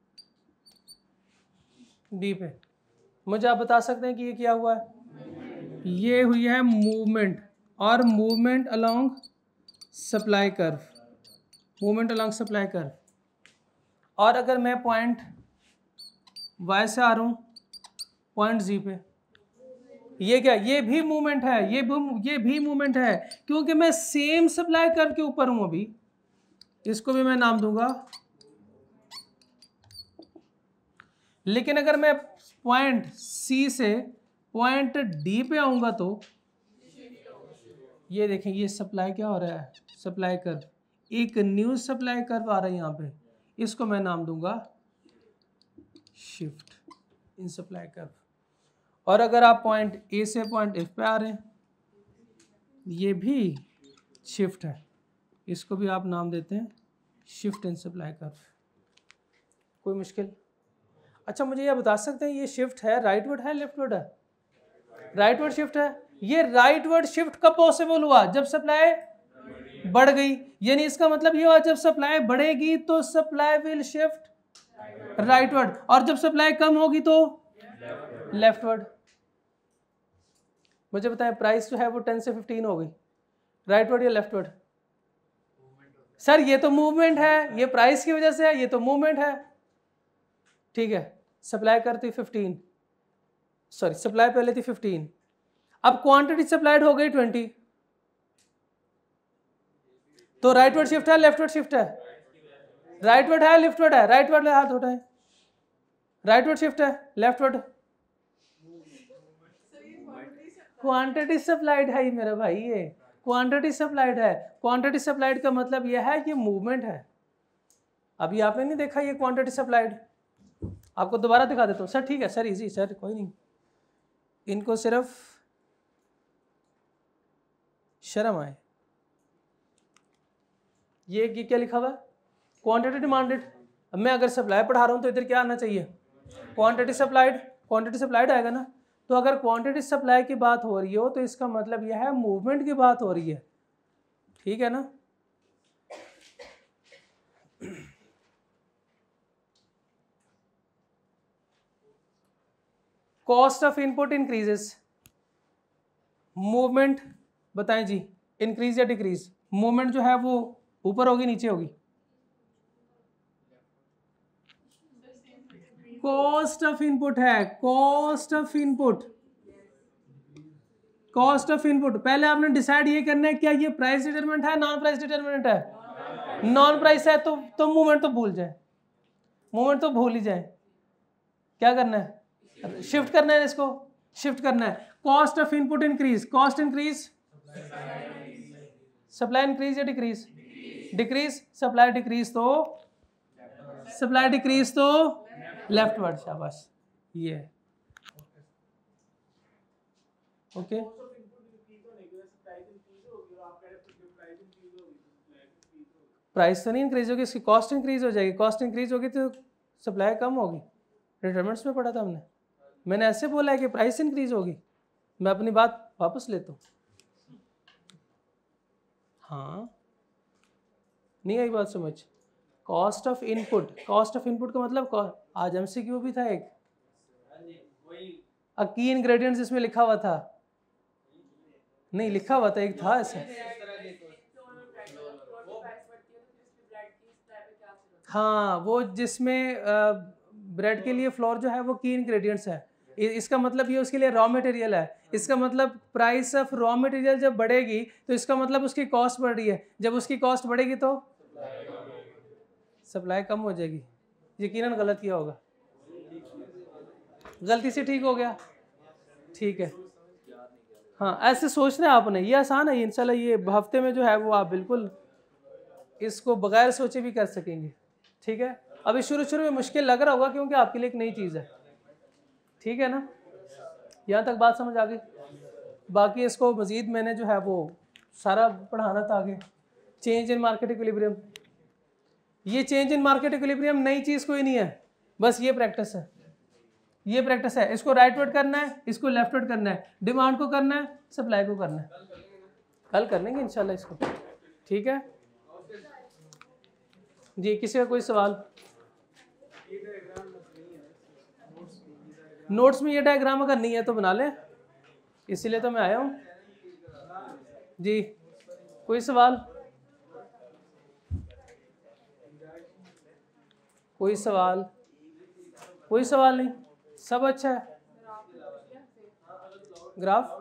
बी पे, मुझे आप बता सकते हैं कि ये क्या हुआ है? ये हुई है मूवमेंट, और movement along supply curve, movement along supply curve. और अगर मैं पॉइंट वाई से आ रहा हूँ पॉइंट जी पे, ये क्या? ये भी मूवमेंट है, ये भी मूवमेंट है, क्योंकि मैं सेम सप्लाई कर्व के ऊपर हूं अभी। इसको भी मैं नाम दूंगा। लेकिन अगर मैं पॉइंट सी से पॉइंट डी पे आऊंगा तो ये देखें, ये सप्लाई क्या हो रहा है? सप्लाई कर्व, एक न्यू सप्लाई कर्व आ रहा है यहाँ पे, इसको मैं नाम दूंगा शिफ्ट इन सप्लाई कर्व। और अगर आप पॉइंट ए से पॉइंट एफ पे आ रहे हैं, ये भी शिफ्ट है, इसको भी आप नाम देते हैं शिफ्ट इन सप्लाई कर्व। कोई मुश्किल? अच्छा, मुझे ये बता सकते हैं ये शिफ्ट है राइटवर्ड है लेफ्टवर्ड है? राइटवर्ड शिफ्ट है। ये राइटवर्ड शिफ्ट कब पॉसिबल हुआ? जब सप्लाई बढ़ गई। यानी इसका मतलब ये हुआ जब सप्लाई बढ़ेगी तो सप्लाई विल शिफ्ट राइटवर्ड, और जब सप्लाई कम होगी तो लेफ्टवर्ड। मुझे बताएं, प्राइस जो है वो 10 से 15 हो गई, राइटवर्ड या लेफ्टवर्ड? सर ये तो मूवमेंट है, ये प्राइस की वजह से है, ये तो मूवमेंट है। ठीक है, सप्लाई करती 15, सॉरी सप्लाई पहले थी 15, अब क्वांटिटी सप्लाइड हो गई 20, तो राइटवर्ड शिफ्ट है लेफ्टवर्ड शिफ्ट है? राइटवर्ड है लेफ्टवर्ड है? राइटवर्ड हाथ उठाए। राइटवर्ड शिफ्ट है लेफ्टवर्ड? क्वांटिटी सप्लाइड है मेरा भाई, ये क्वांटिटी सप्लाइड है। क्वांटिटी सप्लाइड का मतलब यह है ये मूवमेंट है। अभी आपने नहीं देखा ये क्वांटिटी सप्लाइड, आपको दोबारा दिखा देता हूँ। सर ठीक है सर, इजी सर, कोई नहीं, इनको सिर्फ शर्म आए। ये क्या लिखा हुआ है? Quantity demanded. अब मैं अगर सप्लाई पढ़ा रहा हूँ तो इधर क्या आना चाहिए? Quantity supplied. क्वांटिटी सप्लाइड आएगा ना, तो अगर क्वांटिटी सप्लाई की बात हो रही हो तो इसका मतलब यह है मूवमेंट की बात हो रही है, ठीक है ना। Cost of input increases, movement बताएं जी, इंक्रीज या डिक्रीज? मूवमेंट जो है वो ऊपर होगी नीचे होगी? कॉस्ट ऑफ इनपुट है, cost of input, cost of input. पहले आपने डिसाइड ये करना है क्या ये प्राइस डिटरमिनेंट है, नॉन प्राइस डिटरमिनेंट है? नॉन प्राइस है तो मूवमेंट तो भूल जाए, मूवमेंट तो भूल ही जाए। क्या करना है? शिफ्ट करना है, इसको शिफ्ट करना है। Cost of input increase, cost increase, supply increase या डिक्रीज? डिक्रीज। सप्लाई डिक्रीज तो, सप्लाई डिक्रीज तो लेफ्टवर्ड, शाबाश, ये है ओके। प्राइस तो नहीं इंक्रीज होगी, इसकी कॉस्ट इंक्रीज हो जाएगी। कॉस्ट इंक्रीज होगी तो सप्लाई कम होगी। रिटर्मेंट्स में पढ़ा था हमने, मैंने ऐसे बोला है कि प्राइस इंक्रीज होगी। मैं अपनी बात वापस लेता हूँ। हाँ, नहीं आई बात समझ? Cost of input, cost of input का मतलब आज एमसीक्यू भी था एक, की इंग्रेडिएंट्स इसमें लिखा हुआ था, नहीं लिखा हुआ था, एक था ऐसा। हाँ, वो जिसमें ब्रेड के लिए फ्लोर जो है वो की इंग्रेडिएंट्स है। इसका मतलब ये उसके लिए रॉ मटेरियल है। इसका मतलब प्राइस ऑफ रॉ मटेरियल जब बढ़ेगी तो इसका मतलब उसकी कॉस्ट बढ़ रही है। जब उसकी कॉस्ट बढ़ेगी तो सप्लाई कम हो जाएगी। यकीनन गलत किया होगा, गलती से ठीक हो गया, ठीक है। हाँ, ऐसे सोचना है आपने, ये आसान है इंशाल्लाह। ये हफ्ते में जो है वो आप बिल्कुल इसको बगैर सोचे भी कर सकेंगे, ठीक है। अभी शुरू शुरू में मुश्किल लग रहा होगा क्योंकि आपके लिए एक नई चीज़ है, ठीक है ना। यहाँ तक बात समझ आ गई? बाकी इसको मज़ीद मैंने जो है वो सारा पढ़ाना था आगे। चेंज इन मार्केट इक्विलिब्रियम, ये चेंज इन मार्केट इक्विलिब्रियम नई चीज़ कोई नहीं है, बस ये प्रैक्टिस है, ये प्रैक्टिस है। इसको राइट वर्ड करना है, इसको लेफ्ट वर्ड करना है, डिमांड को करना है, सप्लाई को करना है। कल कर लेंगे इंशाल्लाह इसको, ठीक है जी। किसी का कोई सवाल? नोट्स में ये डायग्राम अगर नहीं है तो बना लें, इसीलिए तो मैं आया हूँ जी। कोई सवाल? कोई सवाल? कोई सवाल नहीं, सब अच्छा है। ग्राफ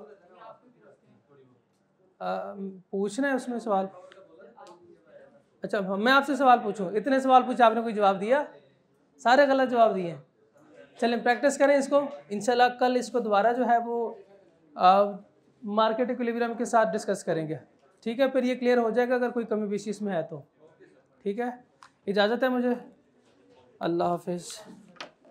पूछना है उसमें सवाल? अच्छा, मैं आपसे सवाल पूछूं? इतने सवाल पूछे आपने कोई जवाब दिया? सारे गलत जवाब दिए। चलें प्रैक्टिस करें इसको, इंशाल्लाह कल इसको दोबारा जो है वो मार्केट इक्विलिब्रियम के साथ डिस्कस करेंगे, ठीक है। फिर ये क्लियर हो जाएगा अगर कोई कमी पेशी इसमें है तो, ठीक है। इजाज़त है मुझे, अल्लाह हाफिज़।